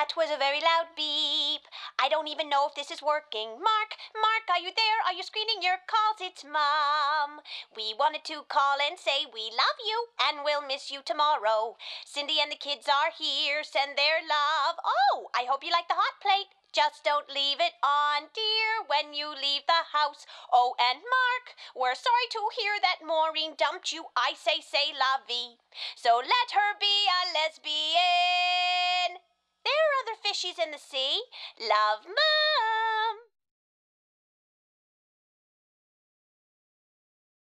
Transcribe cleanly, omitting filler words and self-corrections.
That was a very loud beep. I don't even know if this is working. Mark, are you there? Are you screening your calls? It's Mom. We wanted to call and say we love you and we'll miss you tomorrow. Cindy and the kids are here. Send their love. Oh, I hope you like the hot plate. Just don't leave it on, dear, when you leave the house. Oh, and Mark, we're sorry to hear that Maureen dumped you. I say la vie. So let her be a lesbian. There are other fishies in the sea. Love, Mom.